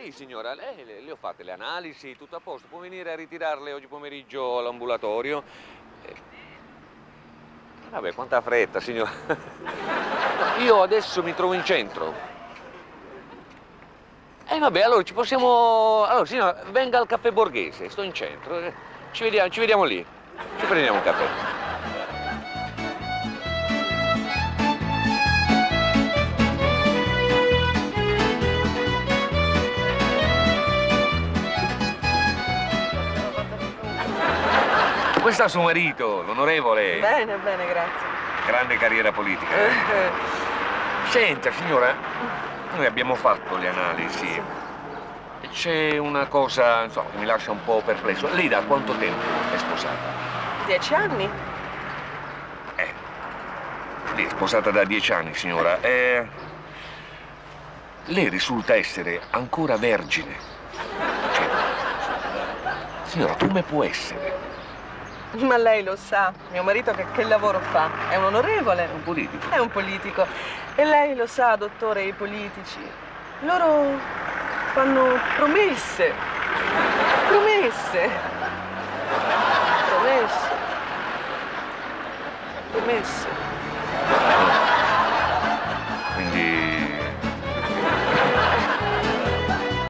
Sì, signora, le ho fatte le analisi, tutto a posto. Può venire a ritirarle oggi pomeriggio all'ambulatorio. Vabbè, quanta fretta, signora. No, io adesso mi trovo in centro. Vabbè, allora ci possiamo... Allora, signora, venga al caffè Borghese, sto in centro. Ci vediamo lì. Ci prendiamo un caffè. Questo è suo marito, l'onorevole. Bene, bene, grazie. Grande carriera politica. Senta, signora, noi abbiamo fatto le analisi. E c'è una cosa, insomma, che mi lascia un po' perplesso. Lei da quanto tempo è sposata? 10 anni? Lei è sposata da 10 anni, signora. Lei risulta essere ancora vergine. Cioè, signora, come può essere? Ma lei lo sa, mio marito che lavoro fa? È un onorevole? È un politico. È un politico. E lei lo sa, dottore, i politici. Loro fanno promesse. Promesse. Promesse. Promesse.